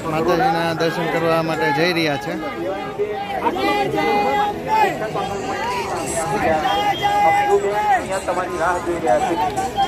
माताजीना दर्शन करवा माटे जई रह्या छे। તમારી રાહ જોઈ રહ્યા છે।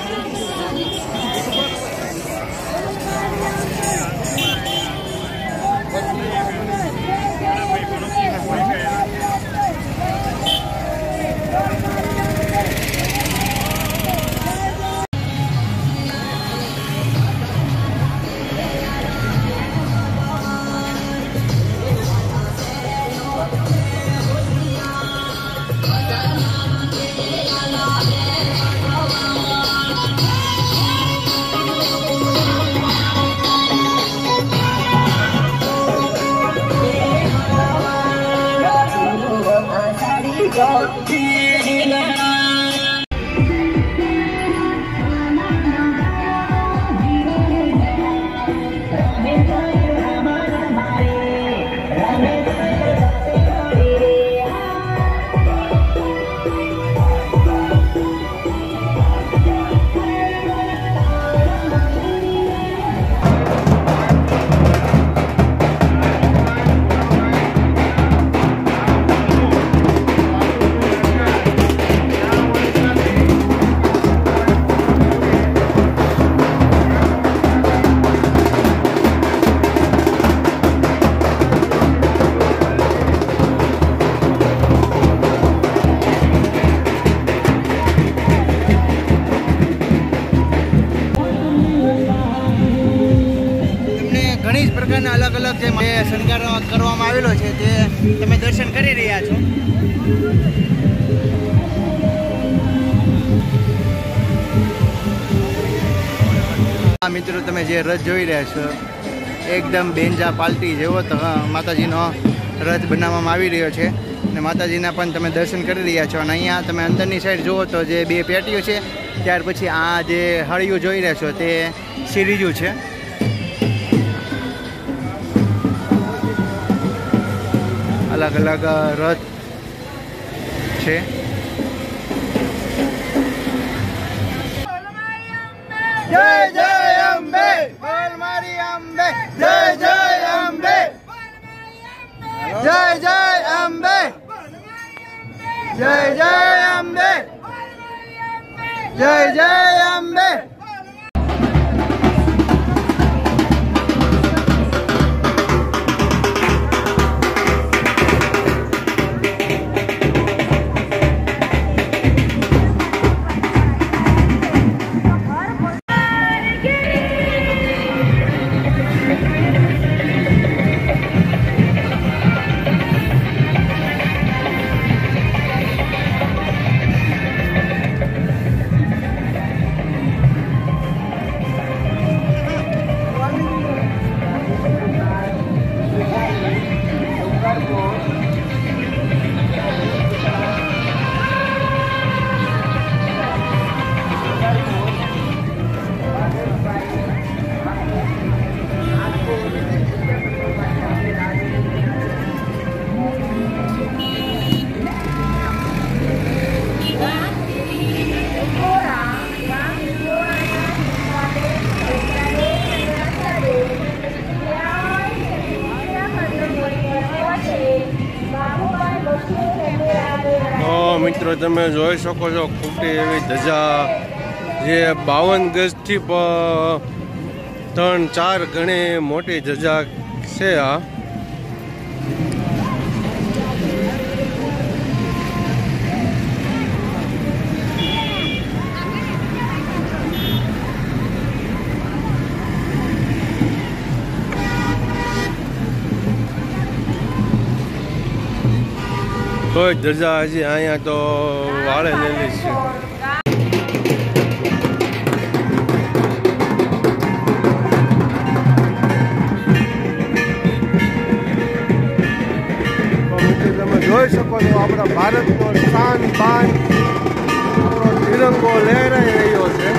अलग अलग शृंगार करवामां आवेलो छे ते तमे दर्शन करी रह्या छो। मित्रों तमे जे रथ जोई रह्या छो एकदम बेंजा पालटी जेवो तो माताजीनो रथ बनाववामां आवी रह्यो छे ने माताजीना पण तमे दर्शन करी रह्या छो। अने अहींया तमे अंदरनी साइड जुओ तो जे बे पेटीओ छे त्यार पछी आ जे हळिયું જોઈ રહ્યા છો તે સિરીજુ છે। अलग अलग रथ है। जय जय अम्बे बोल मारी अम्बे जय जय अम्बे जय जय अम्बे जय जय अम्बे जय जय अम्बे। मित्रों तमे जोई शको छो खूटी एवी धजा जे 52 गज थी 3-4 गणी मोटी धजा छे। आ कोई धजा हजी अँ तो वाले लेली छे। જોઈ શકો છો આપણા ભારતનો શાન બાન તિરંગો લહેરાઈ રહ્યો છે।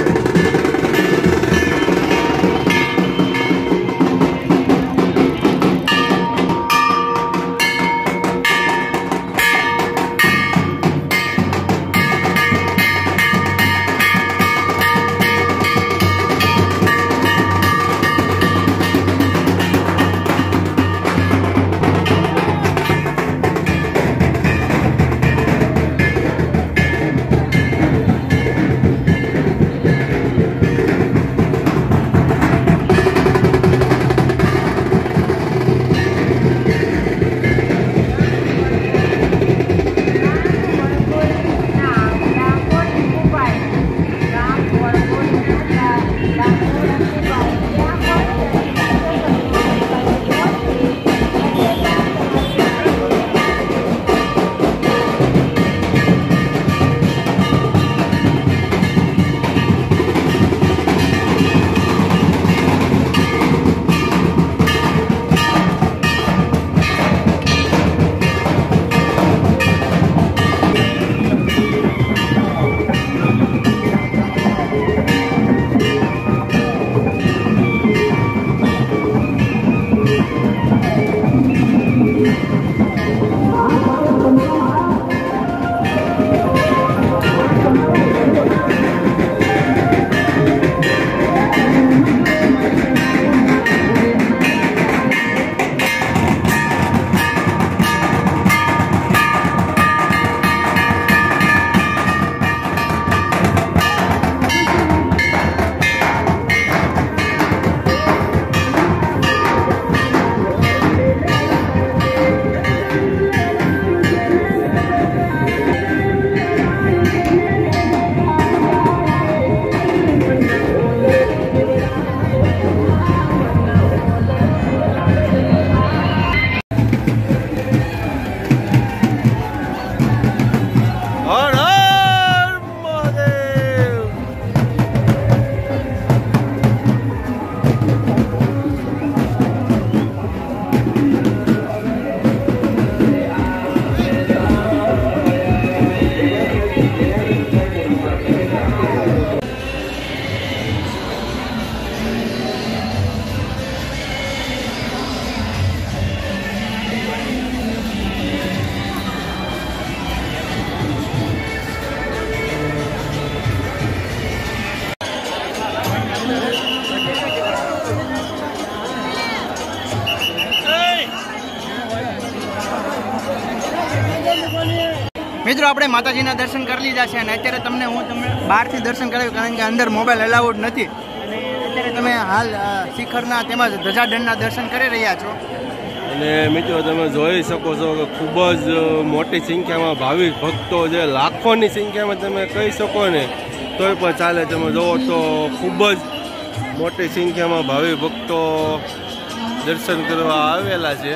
મિત્રો આપણે માતાજીના દર્શન કરી લીધા છે અને અત્યારે તમને બહારથી દર્શન કરાવ્યું, કારણ કે અંદર મોબાઈલ અલાઉડ નથી. અને અત્યારે તમે હાલ શિખરના તેમજ ધજાદંડના દર્શન કરી રહ્યા છો. અને મિત્રો તમે જોઈ શકો છો કે ખૂબ જ મોટી સંખ્યામાં ભાવિક ભક્તો જે લાખોની સંખ્યામાં તમે કહી શકો ને તોય પણ ચાલે. તમે જુઓ તો ખૂબ જ મોટી સંખ્યામાં ભાવિક ભક્તો દર્શન કરવા આવેલા છે.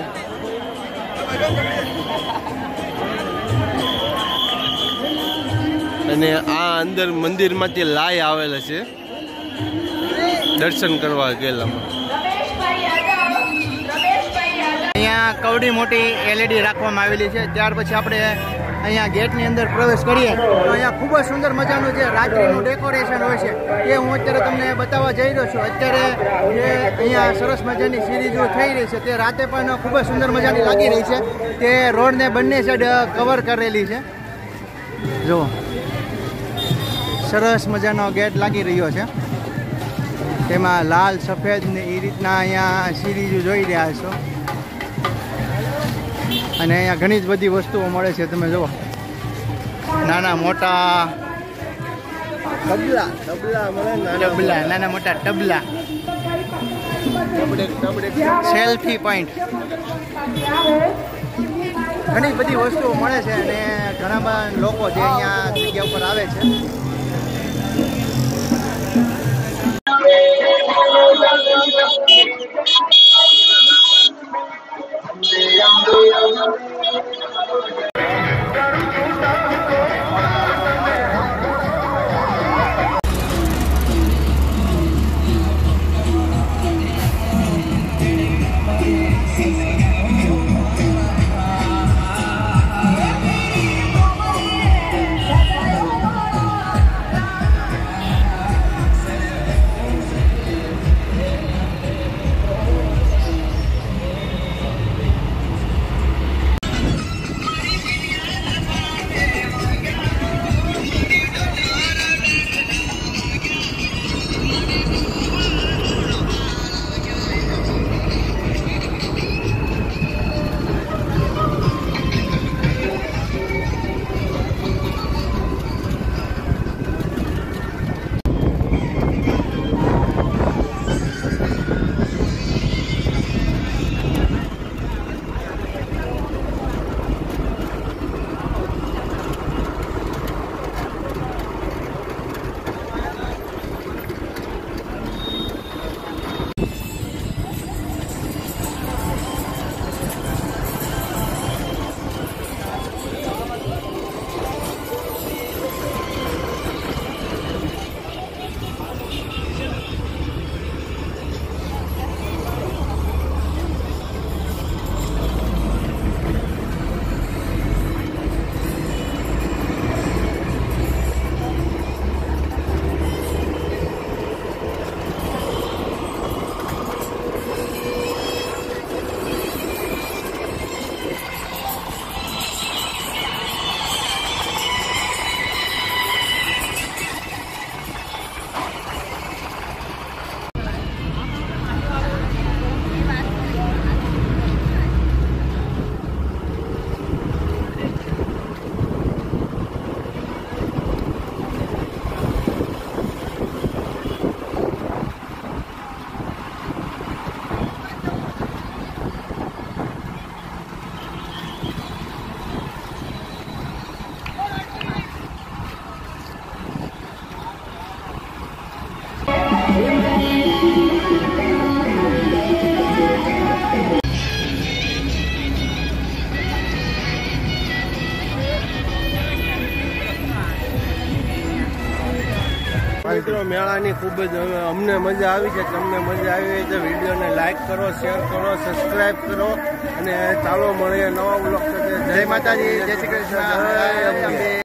અને આ અંદર મંદિરમાંથી લાઈ આવેલા છે દર્શન કરવા ગયેલામાં. અહીંયા કવડી મોટી LED રાખવામાં આવેલી છે. ત્યાર પછી આપણે અહીંયા ગેટની અંદર પ્રવેશ કરીએ તો અહીંયા ખૂબ જ સુંદર મજાનું જે રાત્રિનું ડેકોરેશન હોય છે એ હું અત્યારે તમને બતાવવા જઈ રહ્યો છું. અત્યારે જે અહીંયા સરસ મજાની સિરીઝો થઈ રહી છે તે રાતે પણ ખૂબ જ સુંદર મજાની લાગી રહી છે. તે રોડને બંને સાઈડ કવર કરેલી છે. જુઓ સરસ મજાનો ગેટ લાગી રહ્યો છે, તેમાં લાલ સફેદ ને એ રીતના અહીંયા સિરીઝો જોઈ રહ્યા છો. અને અહીંયા ઘણી જ બધી વસ્તુઓ મળે છે. તમે જુઓ નાના મોટા તબલા, નાના મોટા તબલા, સેલ્ફી પોઈન્ટ, ઘણી બધી વસ્તુઓ મળે છે. અને ઘણા બધા લોકો જે અહીંયા જગ્યા ઉપર આવે છે. મિત્રો મેળાની ખૂબ જ અમને મજા આવી છે. તમને મજા આવી તો વિડીયોને લાઈક કરો, શેર કરો, સબસ્ક્રાઈબ કરો અને ચાલો મળીએ નવા બ્લોગ સાથે. જય માતાજી, જય શ્રી કૃષ્ણ.